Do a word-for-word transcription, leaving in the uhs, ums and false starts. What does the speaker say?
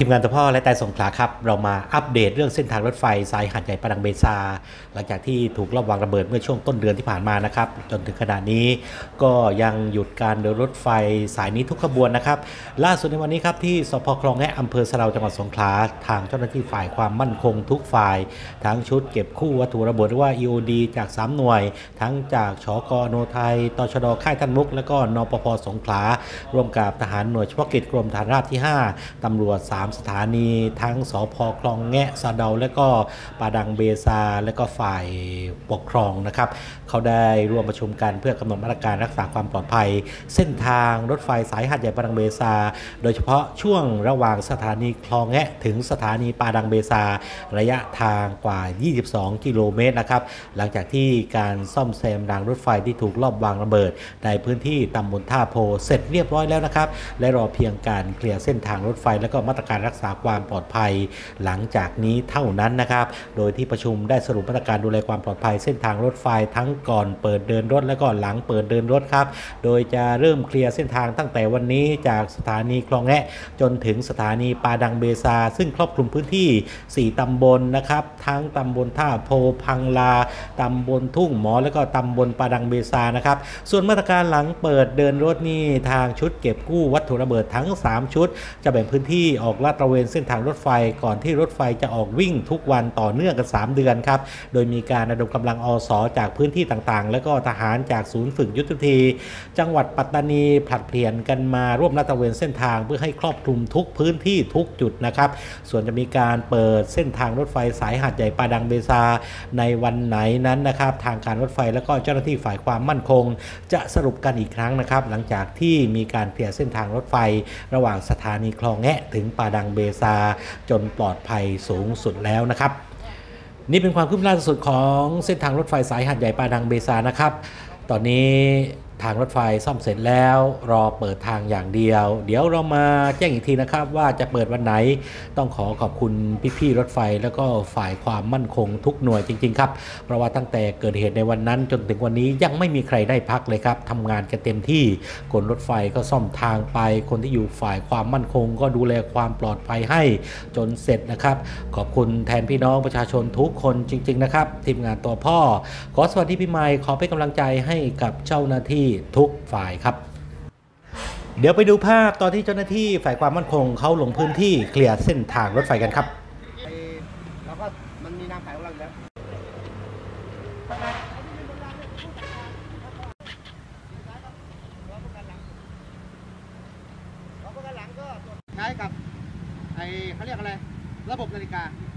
ทีมงานตัวพ่อและแต่สงขลาครับเรามาอัปเดตเรื่องเส้นทางรถไฟสายหาดใหญ่ปะดังเบซาหลังจากที่ถูกลอบวางระเบิดเมื่อช่วงต้นเดือนที่ผ่านมานะครับจนถึงขณะนี้ก็ยังหยุดการเดินรถไฟสายนี้ทุกขบวนนะครับล่าสุดในวันนี้ครับที่สพคลองแงะอำเภอสะเดาจังหวัดสงขลาทางเจ้าหน้าที่ฝ่ายความมั่นคงทุกฝ่ายทั้งชุดเก็บคู่วัตถุระเบิดหรือว่า อี โอ ดี จากสามหน่วยทั้งจากชกโนไทยตชดค่ายท่านมุกและก็นปภสงขลาร่วมกับทหารหน่วยเฉพาะกิจกรมฐานราบที่ห้าตำรวจสามสถานีทั้งสพคลองแงะสะเดาและก็ปาดังเบซาและก็ฝ่ายปกครองนะครับเขาได้ร่วมประชุมกันเพื่อกำหนดมาตรการรักษาความปลอดภัยเส้นทางรถไฟสายหาดใหญ่ปาดังเบซาโดยเฉพาะช่วงระหว่างสถานีคลองแงะถึงสถานีปาดังเบซาระยะทางกว่ายี่สิบสองกิโลเมตรนะครับหลังจากที่การซ่อมแซมรางรถไฟที่ถูกลอบวางระเบิดในพื้นที่ตำบลท่าโพเสร็จเรียบร้อยแล้วนะครับและรอเพียงการเคลียร์เส้นทางรถไฟและก็มาตรการรักษาความปลอดภัยหลังจากนี้เท่านั้นนะครับโดยที่ประชุมได้สรุปมาตรการดูแลความปลอดภัยเส้นทางรถไฟทั้งก่อนเปิดเดินรถและก็หลังเปิดเดินรถครับโดยจะเริ่มเคลียร์เส้นทางตั้งแต่วันนี้จากสถานีคลองแงะจนถึงสถานีปาดังเบซาซึ่งครอบคลุมพื้นที่สี่ตำบลนะครับทั้งตำบลท่าโพพังลาตำบลทุ่งหมอและก็ตำบลปาดังเบซานะครับส่วนมาตรการหลังเปิดเดินรถนี่ทางชุดเก็บกู้วัตถุระเบิดทั้งสามชุดจะแบ่งพื้นที่ออกลาดตระเวนเส้นทางรถไฟก่อนที่รถไฟจะออกวิ่งทุกวันต่อเนื่องกันสามเดือนครับโดยมีการระดมกำลังอสจากพื้นที่ต่างๆและก็ทหารจากศูนย์ฝึกยุทธวิธีจังหวัดปัตตานีผลัดเปลี่ยนกันมาร่วมลาดตระเวนเส้นทางเพื่อให้ครอบคลุมทุกพื้นที่ทุกจุดนะครับส่วนจะมีการเปิดเส้นทางรถไฟสายหาดใหญ่ปาดังเบซาในวันไหนนั้นนะครับทางการรถไฟและก็เจ้าหน้าที่ฝ่ายความมั่นคงจะสรุปกันอีกครั้งนะครับหลังจากที่มีการเคลียร์เส้นทางรถไฟระหว่างสถานีคลองแงะถึงปาดังเบซาจนปลอดภัยสูงสุดแล้วนะครับนี่เป็นความคืบหน้าล่าสุดของเส้นทางรถไฟสายหาดใหญ่ปาดังเบซานะครับตอนนี้ทางรถไฟซ่อมเสร็จแล้วรอเปิดทางอย่างเดียวเดี๋ยวเรามาแจ้งอีกทีนะครับว่าจะเปิดวันไหนต้องขอขอบคุณพี่ๆรถไฟแล้วก็ฝ่ายความมั่นคงทุกหน่วยจริงๆครับเพราะว่าตั้งแต่เกิดเหตุในวันนั้นจนถึงวันนี้ยังไม่มีใครได้พักเลยครับทำงานกันเต็มที่คนรถไฟก็ซ่อมทางไปคนที่อยู่ฝ่ายความมั่นคงก็ดูแลความปลอดภัยให้จนเสร็จนะครับขอบคุณแทนพี่น้องประชาชนทุกคนจริงๆนะครับทีมงานตัวพ่อขอสวัสดีพี่ใหม่ขอเป็นกำลังใจให้กับเจ้าหน้าที่ทุกฝ่ายครับเดี๋ยวไปดูภาพตอนที่เจ้าหน้าที่ฝ่ายความมั่นคงเขาลงพื้นที่เคลียร์เส้นทางรถไฟกันครับแล้วก็มันมีน้ำขายของเราแล้วใช้กับไอเขาเรียกอะไรระบบนาฬิกา